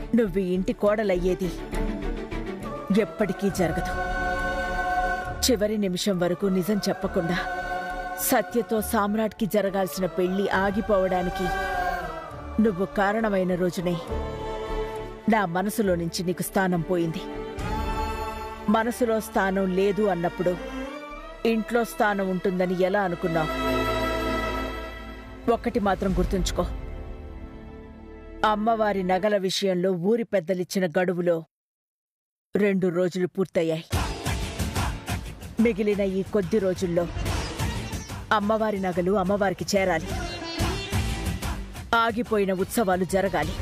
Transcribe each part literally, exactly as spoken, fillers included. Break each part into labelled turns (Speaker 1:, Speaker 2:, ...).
Speaker 1: నువ్వు ఇంటి కోడలయ్యేది ఎప్పటికీ జరగదు. చివరి నిమిషం వరకు నిజం చెప్పకుండా సత్యతో సామ్రాట్కి జరగాల్సిన పెళ్లి ఆగిపోవడానికి నువ్వు కారణమైన రోజునే నా మనసులో నుంచి నీకు స్థానం పోయింది. మనసులో స్థానం లేదు అన్నప్పుడు ఇంట్లో స్థానం ఉంటుందని ఎలా అనుకున్నావు? ఒక్కటి మాత్రం గుర్తుంచుకో, అమ్మవారి నగల విషయంలో ఊరి పెద్దలిచ్చిన గడువులో రెండు రోజులు పూర్తయ్యాయి. మిగిలిన ఈ కొద్ది రోజుల్లో అమ్మవారి నగలు అమ్మవారికి చేరాలి. ఆగిపోయిన ఉత్సవాలు జరగాలి.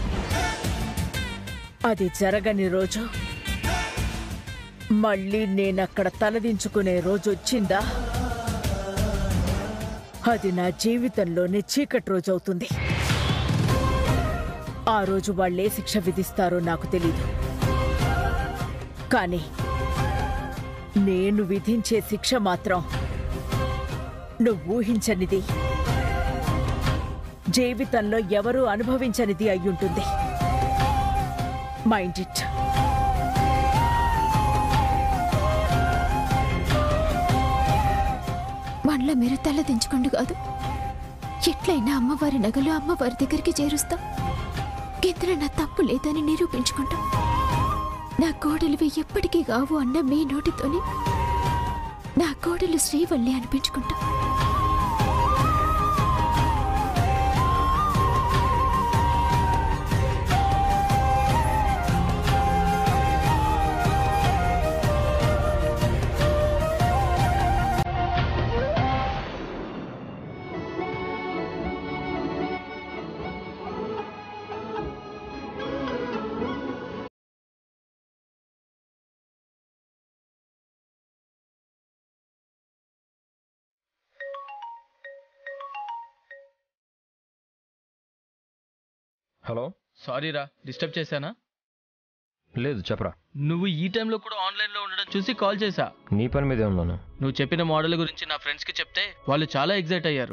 Speaker 1: అది జరగని రోజు మళ్ళీ నేనక్కడ తలదించుకునే రోజు వచ్చిందా, అది నా జీవితంలోనే చీకటి రోజు అవుతుంది. ఆ రోజు వాళ్ళే శిక్ష విధిస్తారో నాకు తెలీదు, కానీ నేను విధించే శిక్ష మాత్రం నువ్వు ఊహించనిది, జీవితంలో ఎవరూ అనుభవించనిది అయ్యుంటుంది. Mind it.
Speaker 2: మనలో మీరు తల దించుకోండి కాదు, ఎట్లయినా అమ్మవారి నగలు అమ్మవారి దగ్గరికి చేరుస్తాం. ఇందులో నా తప్పు లేదని నిరూపించుకుంటాం. నా కోడలివి ఎప్పటికీ కావు అన్న మీ నోటితోనే నా కోడలు శ్రీవల్లి అనిపించుకుంటా.
Speaker 3: హలో,
Speaker 4: సారీ రా, డిస్టర్బ్ చేశానా?
Speaker 3: లేదు చెప్పరా.
Speaker 4: నువ్వు ఈ టైంలో కూడా ఆన్లైన్లో ఉండడం చూసి కాల్ చేశా.
Speaker 3: నీ పని మీదే ఉన్నాను.
Speaker 4: నువ్వు చెప్పిన మోడల్ గురించి నా ఫ్రెండ్స్కి చెప్తే వాళ్ళు చాలా ఎగ్జైట్ అయ్యారు.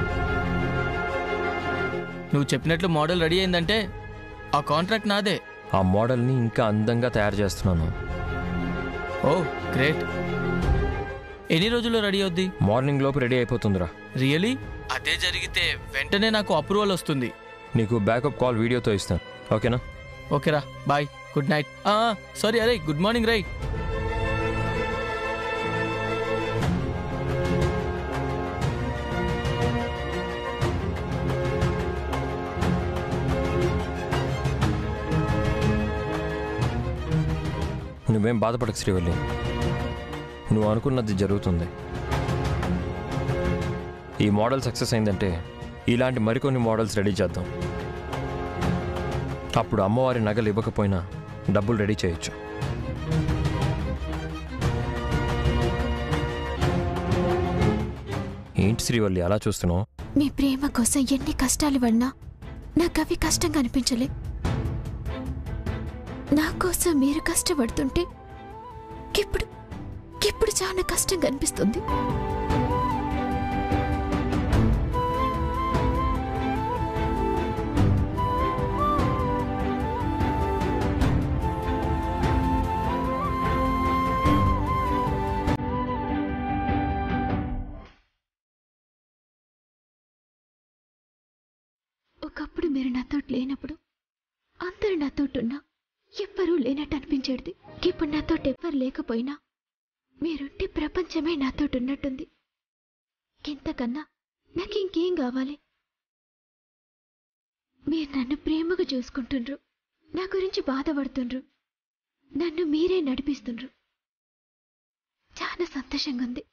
Speaker 4: నువ్వు చెప్పినట్లు మోడల్ రెడీ అయిందంటే ఆ కాంట్రాక్ట్ నాదే.
Speaker 3: ఆ మోడల్ని ఇంకా అందంగా తయారు చేస్తున్నాను.
Speaker 4: Oh great. ఎన్ని రోజుల్లో రెడీ అవుద్ది?
Speaker 3: మార్నింగ్ లోపు రెడీ అయిపోతుందిరా.
Speaker 4: రియలీ? అదే జరిగితే వెంటనే నాకు అప్రూవల్ వస్తుంది.
Speaker 3: నీకు బ్యాకప్ కాల్ వీడియోతో ఇస్తాను, ఓకేనా?
Speaker 4: ఓకేరా, బాయ్, గుడ్ నైట్. సారీ, అరే గుడ్ మార్నింగ్ రై.
Speaker 3: నువ్వేం బాధపడకు శ్రీవల్లి, నువ్వు అనుకున్నది జరుగుతుంది. ఈ మోడల్ సక్సెస్ అయిందంటే ఇలాంటి మరికొన్ని మోడల్స్ రెడీ చేద్దాం. అప్పుడు అమ్మవారి నగలు ఇవ్వకపోయినా డబ్బులు రెడీ చేయొచ్చు. ఏంటి శ్రీవల్లి అలా చూస్తున్నావు?
Speaker 2: మీ ప్రేమ కోసం ఎన్ని కష్టాలు పడినా నాకు అవి కష్టంగా అనిపించలే. నా కోసం మీరు కష్టపడుతుంటే ఇప్పుడు ఇప్పుడు చాలా కష్టంగా అనిపిస్తుంది. ఒకప్పుడు మీరు నాతో లేనప్పుడు అందరూ నాతోటున్నా ఎవ్వరూ లేనట్టు అనిపించేది. ఇప్పుడు నాతో ఎవ్వరు లేకపోయినా మీరుంటే ప్రపంచమే నాతోటున్నట్టుంది. ఇంతకన్నా నాకు ఇంకేం కావాలి? మీరు నన్ను ప్రేమగా చూసుకుంటుండ్రు, నా గురించి బాధపడుతుండ్రు, నన్ను మీరే నడిపిస్తుండ్రు. చాలా సంతోషంగా ఉంది.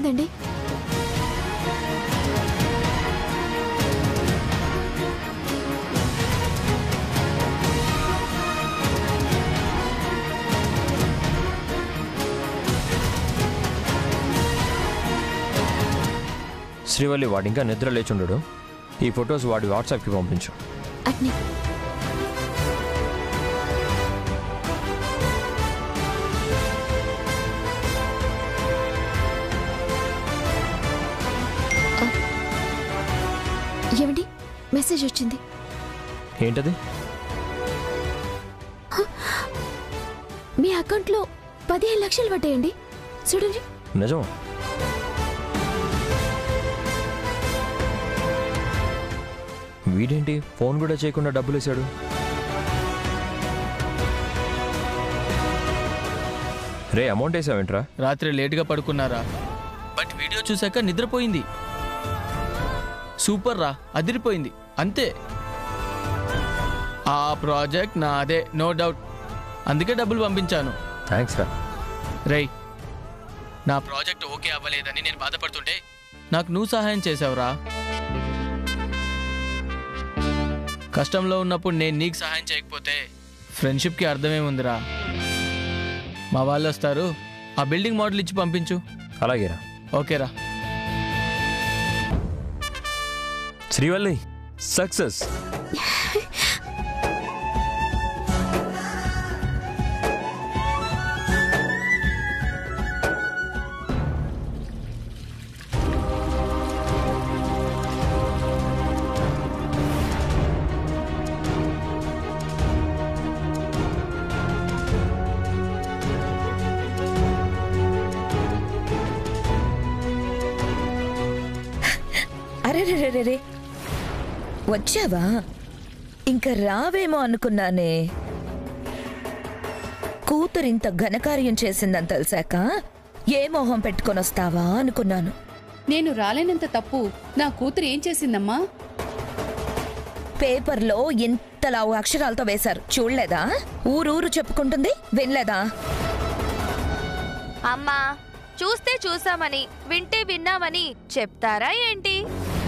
Speaker 2: వచ్చిందండి?
Speaker 3: శ్రీవల్లి, వాడు ఇంకా నిద్ర లేచుండడు. ఈ ఫొటోస్ వాడి వాట్సాప్కి పంపించు.
Speaker 2: అట్నే. ఏమండి, మెసేజ్ వచ్చింది.
Speaker 3: ఏంటది?
Speaker 2: మీ అకౌంట్లో పదిహేను లక్షలు పడ్డాయండి, చూడండి.
Speaker 3: నిజం? వీడేంటి ఫోన్ కూడా చేయకుండా డబ్బులు వేశాడు? రే, అమౌంట్ వేసావేంట్రా?
Speaker 4: రాత్రి లేటుగా పడుకున్నారా? బట్ వీడియో చూశాక నిద్రపోయింది. సూపర్ రా, అదిరిపోయింది. అంతే. ఆ ప్రాజెక్ట్ నాదే, నో డౌట్. అందుకే డబ్బులు పంపించాను.
Speaker 3: థ్యాంక్స్ రా.
Speaker 4: రేయ్, నా ప్రాజెక్ట్ ఓకే అవ్వలేదని నేను బాధపడుతుంటే నాకు నువ్వు సహాయం చేసావురా. కష్టంలో ఉన్నప్పుడు నేను నీకు సహాయం చేయకపోతే ఫ్రెండ్షిప్కి అర్థమేముందిరా? మా వాళ్ళు వస్తారు, ఆ బిల్డింగ్ మోడల్ ఇచ్చి పంపించు.
Speaker 3: అలాగేరా.
Speaker 4: ఓకేరా.
Speaker 3: శ్రీవల్లి, సక్సెస్.
Speaker 5: అరే, వచ్చావా? ఇంకా రావేమో అనుకున్నానే. కూతురింత ఘనకార్యం చేసిందని తెలిసాక ఏ మోహం పెట్టుకొని వస్తావా అనుకున్నాను.
Speaker 6: నేను రాలేనంత తప్పు నా కూతురు ఏం చేసిందమ్మా?
Speaker 5: పేపర్లో ఇంతలా అక్షరాలతో వేశారు, చూడలేదా? ఊరూరు చెప్పుకుంటుంది, వినలేదా?
Speaker 7: అమ్మా, చూస్తే చూసామని, వింటే విన్నామని చెప్తారా ఏంటి?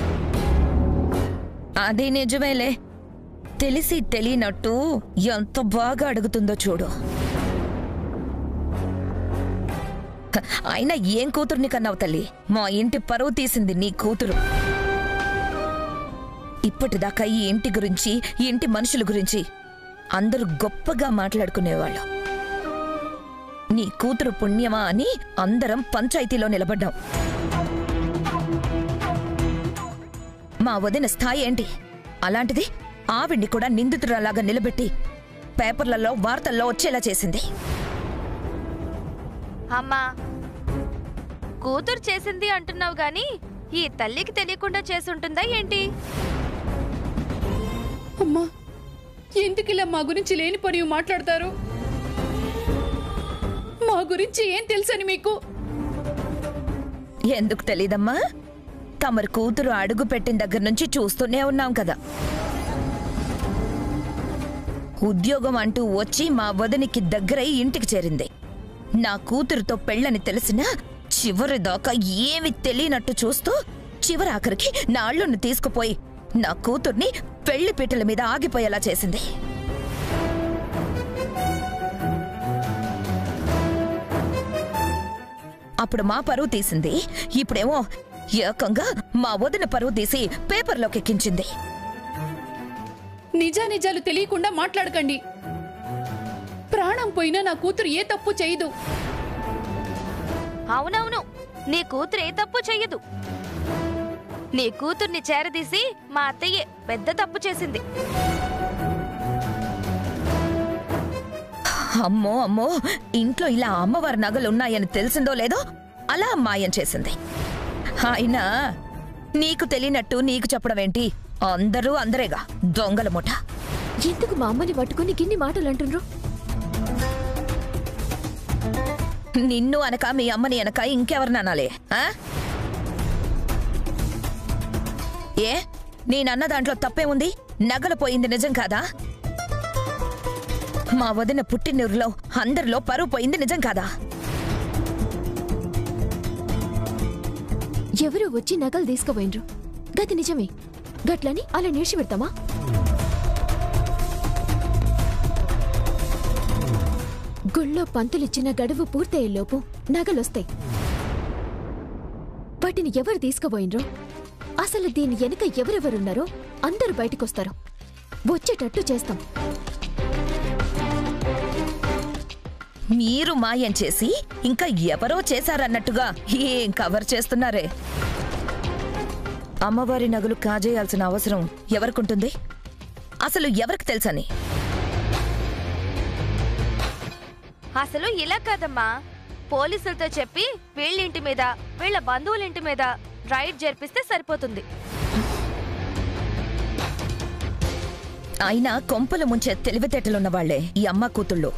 Speaker 5: అది నిజమేలే. తెలిసి తెలియనట్టు ఎంత బాగా అడుగుతుందో చూడు. అయినా ఏం కూతుర్ని కన్నావు తల్లి? మా ఇంటి పరువు తీసింది నీ కూతురు. ఇప్పటిదాకా ఈ ఇంటి గురించి, ఈ ఇంటి మనుషుల గురించి అందరూ గొప్పగా మాట్లాడుకునేవాళ్ళు. నీ కూతురు పుణ్యమా అని అందరం పంచాయతీలో నిలబడ్డాం. మా వదిన స్థాయి ఏంటి? అలాంటిది ఆవిడ్ని కూడా నిందితురాలాగా నిలబెట్టి పేపర్లలో, వార్తల్లో వచ్చేలా చేసింది.
Speaker 7: అమ్మా, కూతురు చేసింది అంటున్నావు గాని ఈ తల్లికి తెలియకుండా చేసుంటుందా ఏంటి?
Speaker 6: అమ్మా, ఎందుకిలా మా గురించి లేని పని మాట్లాడతారు? మా గురించి ఏం తెలుసని మీకు?
Speaker 5: ఎందుకు తెలీదమ్మా? తమరు కూతురు అడుగు పెట్టిన దగ్గర నుంచి చూస్తూనే ఉన్నాం కదా. ఉద్యోగం అంటూ వచ్చి మా వదినికి దగ్గరై ఇంటికి చేరింది. నా కూతురుతో పెళ్ళని తెలిసినా చివరిదాకా ఏమి తెలియనట్టు చూస్తూ చివరి ఆఖరికి నా అల్లుణ్ణి తీసుకుపోయి నా కూతుర్ని పెళ్లి పీటల మీద ఆగిపోయేలా చేసింది. అప్పుడు మా పరువు తీసింది, ఇప్పుడేమో ఏకంగా మా వదిన పరువు తీసి పేపర్లోకి ఎక్కించింది.
Speaker 6: నిజానిజాలు తెలియకుండా మాట్లాడకండి. ప్రాణం పోయినా నా కూతురు ఏ తప్పు చేయదు.
Speaker 7: అవునవును, నీ కూతురు ఏ తప్పు చెయ్యదు. నీ కూతుర్ని చేరదీసి మా అత్తయ్యే పెద్ద తప్పు చేసింది.
Speaker 5: అమ్మో అమ్మో, ఇంట్లో ఇలా అమ్మవారి నగలున్నాయని తెలిసిందో లేదో అలా మాయం చేసింది. అయినా నీకు తెలియనట్టు నీకు చెప్పడమేంటి? అందరూ అందరేగా దొంగల ముఠ.
Speaker 2: ఎందుకు మా అమ్మని పట్టుకుని గిన్ని మాటలు అంటుండ్రు?
Speaker 5: నిన్ను అనక మీ అమ్మని అనక ఇంకెవరిననాలే? ఏ, నేనన్న దాంట్లో తప్పేముంది? నగలు పోయింది నిజం కాదా? మా వదిన పుట్టినూరులో అందరిలో పరువు పోయింది నిజం కాదా?
Speaker 2: ఎవరో వచ్చి నగలు తీసుకుపోయినరు. గది నిజమే. గట్లని అలా నిడిచి పెడతామా? గుళ్ళో పంతులిచ్చిన గడువు పూర్తయ్యేలోపు నగలొస్తాయి. వాటిని ఎవరు తీసుకుపోయినరో, అసలు దీని వెనుక ఎవరెవరున్నారో అందరూ బయటకొస్తారు. వచ్చేటట్టు చేస్తాం.
Speaker 5: మీరు మాయం చేసి ఇంకా ఎవరో చేశారన్నట్టుగా ఏం కవర్ చేస్తున్నారే? అమ్మవారి నగలు కాజేయాల్సిన అవసరం ఎవరికుంటుంది? అసలు ఎవరికి తెలుసని?
Speaker 7: అసలు ఇలా కాదమ్మా, పోలీసులతో చెప్పి వీళ్ళింటి మీద వీళ్ళ బంధువులింటి మీద రైడ్ జరిపిస్తే సరిపోతుంది.
Speaker 5: అయినా కొంపలు ముంచే తెలివితేటలున్న వాళ్లే ఈ అమ్మ కూతుళ్ళు.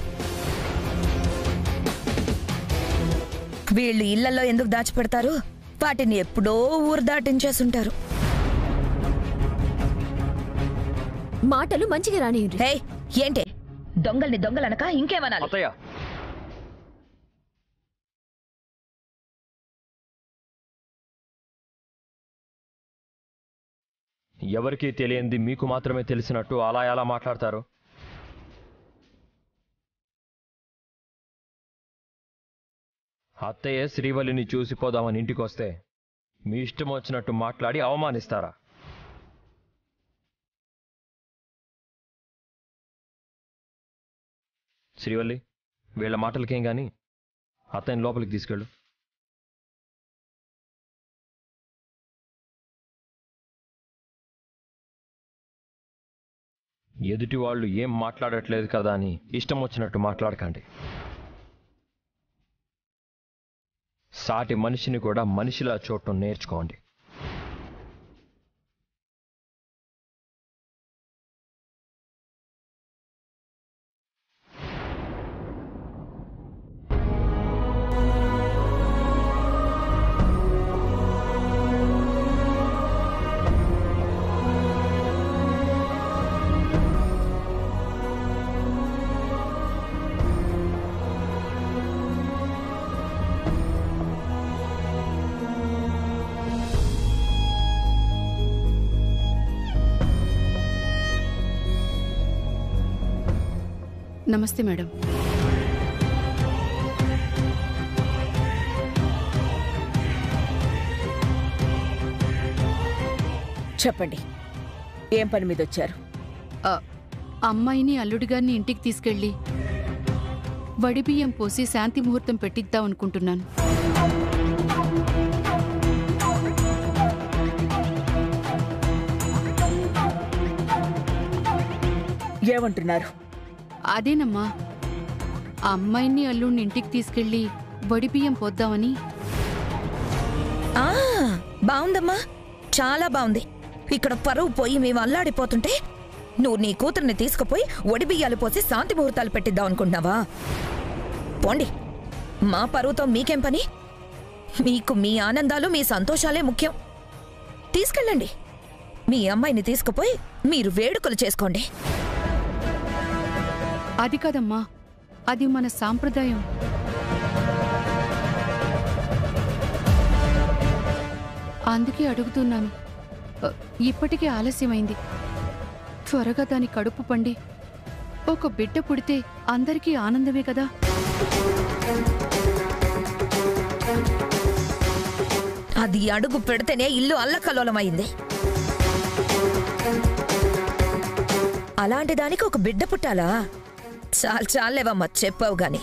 Speaker 5: వీళ్ళు ఇళ్లలో ఎందుకు దాచిపెడతారు? వాటిని ఎప్పుడో ఊరు దాటించేసుంటారు.
Speaker 2: మాటలు మంచిగా రాని.
Speaker 5: హే, ఏంటే దొంగల్ని దొంగలనక ఇంకేమనాలి?
Speaker 3: అత్తయ్య, ఎవరికీ తెలియంది మీకు మాత్రమే తెలిసినట్టు అలా ఎలా మాట్లాడతారు? అత్తయ్య శ్రీవల్లిని చూసిపోదామని ఇంటికొస్తే మీ ఇష్టం వచ్చినట్టు మాట్లాడి అవమానిస్తారా? శ్రీవల్లి, వీళ్ళ మాటలకేం గాని అత్తయ్యని లోపలికి తీసుకెళ్ళు. ఎదుటి వాళ్ళు ఏం మాట్లాడట్లేదు కదా అని ఇష్టం వచ్చినట్టు మాట్లాడకండి. సాటి మనిషిని కూడా మనిషిలా చూడటం నేర్చుకోండి.
Speaker 6: నమస్తే మేడం.
Speaker 1: చెప్పండి, ఏం పని మీద వచ్చారు?
Speaker 6: ఆ, అమ్మాయిని అల్లుడిగారిని ఇంటికి తీసుకెళ్ళి వడిబియ్యం పోసి శాంతి ముహూర్తం పెట్టిద్దాం అనుకుంటున్నాను.
Speaker 1: ఏమంటున్నారు?
Speaker 6: అదేనమ్మా, అమ్మాయిని అల్లుడిని ఇంటికి తీసుకెళ్ళి వడిబియ్యం పోద్దామని.
Speaker 5: ఆ బావుందమ్మా, చాలా బావుంది. ఇక్కడ పరువు పోయి మేము అల్లాడిపోతుంటే నువ్వు నీ కూతుర్ని తీసుకుపోయి ఒడిబియ్యాలు పోసి శాంతి ముహూర్తాలు పెట్టిద్దాం అనుకుంటున్నావా? పోండి, మా పరువుతో మీకేం పని? మీకు మీ ఆనందాలు మీ సంతోషాలే ముఖ్యం. తీసుకెళ్ళండి, మీ అమ్మాయిని తీసుకుపోయి మీరు వేడుకలు చేసుకోండి.
Speaker 6: అది కాదమ్మా, అది మన సాంప్రదాయం. అందుకే అడుగుతున్నాను. ఇప్పటికే ఆలస్యమైంది. త్వరగా దాని కడుపు పండి ఒక బిడ్డ పుడితే అందరికీ ఆనందమే కదా.
Speaker 5: అది అడుగు పెడితేనే ఇల్లు అల్లకల్లోలమైంది. అలాంటి దానికి ఒక బిడ్డ పుట్టాలా? చాలు చాలేవమ్మా, చెప్పావు గాని.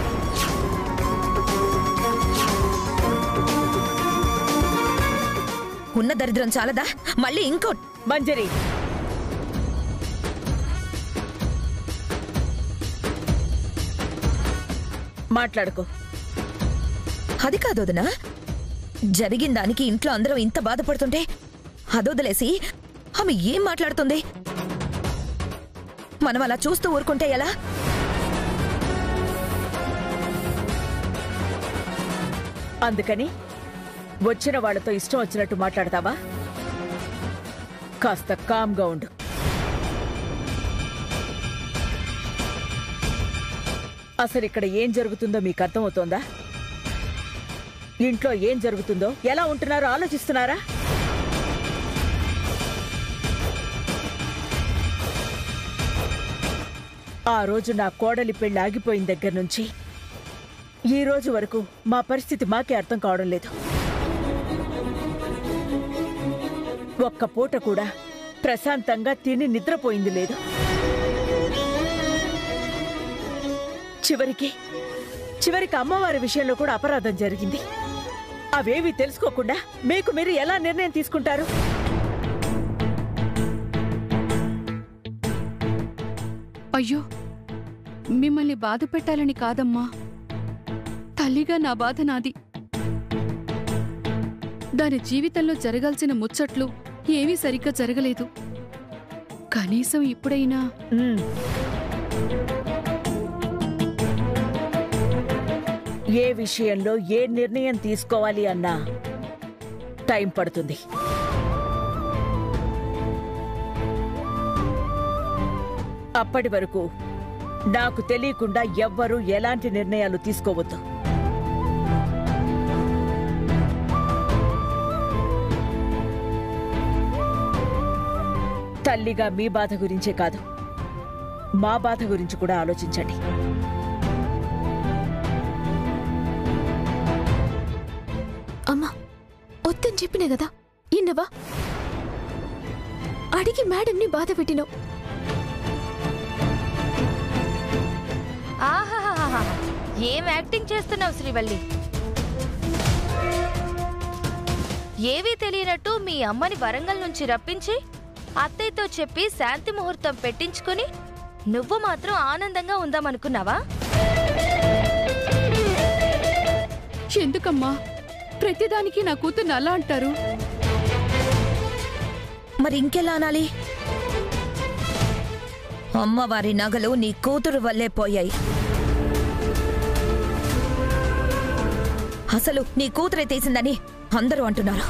Speaker 5: ఉన్న దరిద్రం చాలదా? మళ్ళీ ఇంకో.
Speaker 1: మంజరి, మాట్లాడుకో.
Speaker 5: అది కాదోదనా, జరిగిన దానికి ఇంట్లో అందరం ఇంత బాధపడుతుంటే అదొదలేసి ఆమె ఏం మాట్లాడుతుంది? మనం అలా చూస్తూ ఊరుకుంటే ఎలా?
Speaker 1: అందుకని వచ్చిన వాళ్లతో ఇష్టం వచ్చినట్టు మాట్లాడతావా? కాస్త కామ్గా ఉండు. అసలు ఇక్కడ ఏం జరుగుతుందో మీకు అర్థమవుతోందా? ఇంట్లో ఏం జరుగుతుందో, ఎలా ఉంటున్నారో ఆలోచిస్తున్నారా? ఆ రోజు నా కోడలి పెళ్లి ఆగిపోయిన దగ్గర నుంచి ఈ రోజు వరకు మా పరిస్థితి మాకే అర్థం కావడం లేదు. ఒక్క పూట కూడా ప్రశాంతంగా తిని నిద్రపోయింది లేదు. చివరికి చివరికి అమ్మవారి విషయంలో కూడా అపరాధం జరిగింది. అవేవి తెలుసుకోకుండా మీకు మీరు ఎలా నిర్ణయం తీసుకుంటారు?
Speaker 6: అయ్యో, మిమ్మల్ని బాధ పెట్టాలని కాదమ్మా. తల్లిగా నా బాధ నాది. దాని జీవితంలో జరగాల్సిన ముచ్చట్లు ఏమీ సరిగ్గా జరగలేదు. కనీసం ఇప్పుడైనా
Speaker 1: ఉమ్. ఏ విషయంలో ఏ నిర్ణయం తీసుకోవాలి అన్నా టైం పడుతుంది. అప్పటి వరకు నాకు తెలియకుండా ఎవ్వరూ ఎలాంటి నిర్ణయాలు తీసుకోవద్దు. తల్లిగా మీ బాధ గురించే కాదు, మా బాధ గురించి కూడా ఆలోచించండి.
Speaker 2: అమ్మా, వద్దని చెప్పినా కదా, ఇన్నవా? అడిగి మేడంని బాధ పెట్టినావు.
Speaker 7: ఆహాహాహా, ఏం యాక్టింగ్ చేస్తున్నావు శ్రీవల్లి? ఏవీ తెలియనట్టు మీ అమ్మని వరంగల్ నుంచి రప్పించి అత్తయ్యతో చెప్పి శాంతి ముహూర్తం పెట్టించుకుని నువ్వు మాత్రం ఆనందంగా ఉందామనుకున్నావా?
Speaker 6: ఎందుకమ్మా ప్రతిదానికి నా కూతుర్ని అలా అంటారు?
Speaker 5: మరి ఇంకెలా అనాలి? అమ్మవారి నగలు నీ కూతురు వల్లే పోయాయి. అసలు నీ కూతురే తీసిందని అందరూ అంటున్నారు.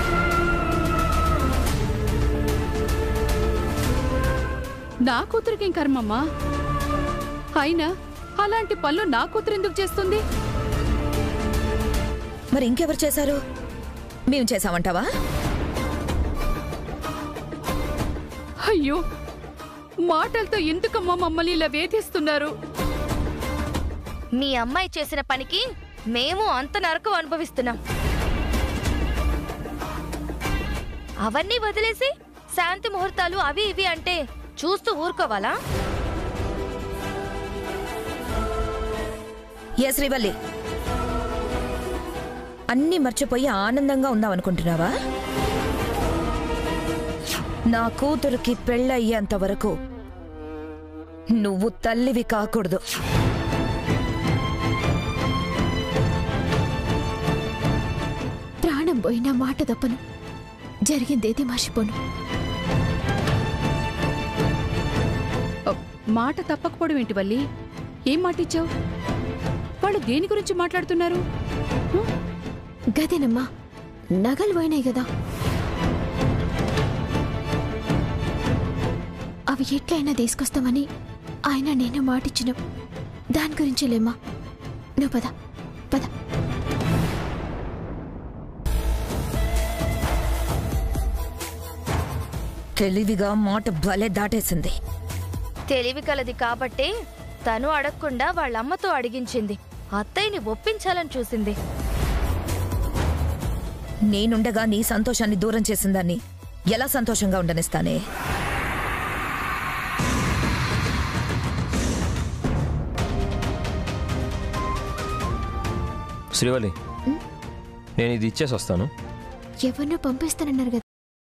Speaker 6: నా కూతురికేం కర్మమ్మా? అయినా అలాంటి పనులు నా కూతురు ఎందుకు చేస్తుంది?
Speaker 5: మరి ఇంకెవరు చేశారు? మేము చేశామంటావా?
Speaker 6: అయ్యో, మాటలతో ఎందుకమ్మా మమ్మల్ని ఇలా వేధిస్తున్నారు?
Speaker 7: మీ అమ్మాయి చేసిన పనికి మేము అంత నరకం అనుభవిస్తున్నాం. అవన్నీ వదిలేసి శాంతి ముహూర్తాలు అవి ఇవి అంటే చూస్తూ ఊరుకోవాలా?
Speaker 5: ఏ శ్రీవల్లి, అన్నీ మర్చిపోయి ఆనందంగా ఉందామనుకుంటున్నావా? నా కూతురికి పెళ్ళయ్యేంత వరకు నువ్వు తల్లివి కాకూడదు.
Speaker 2: ప్రాణం పోయినా మాట తప్పను, జరిగిందేది మర్చిపోను.
Speaker 6: మాట తప్పకపోవడం ఏంటి వల్లి? ఏం మాటిచ్చావు? వాళ్ళు దేని గురించి మాట్లాడుతున్నారు?
Speaker 2: గదేనమ్మా, నగలు పోయినాయి కదా, అవి ఎట్లయినా తీసుకొస్తామని ఆయన నేను మాటిచ్చినాం. దాని గురించి లేమ్మా. నువ్వు పద పద.
Speaker 5: తెలివిగా మాట భలే దాటేసింది.
Speaker 7: తెలివి కలది కాబట్టే తను అడగకుండా వాళ్ళమ్మతో అడిగించింది. అత్తయ్యని ఒప్పించాలని చూసింది.
Speaker 5: నేనుండగా నీ సంతోషాన్ని దూరం చేసిందాన్ని ఎలా సంతోషంగా ఉండనిస్తానే?
Speaker 3: శ్రీవల్లి, నేను ఇది ఇచ్చేసి వస్తాను.
Speaker 2: ఎవరినో పంపిస్తానన్నారు కదా.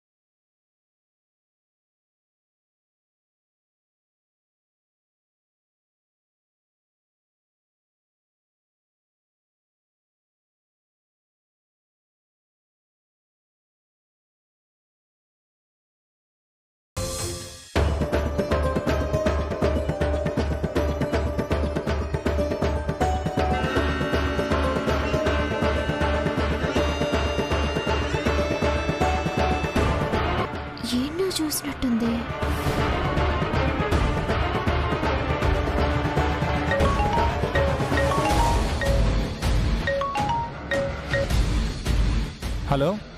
Speaker 2: ఎన్నో చూసినట్టుంది.
Speaker 8: హలో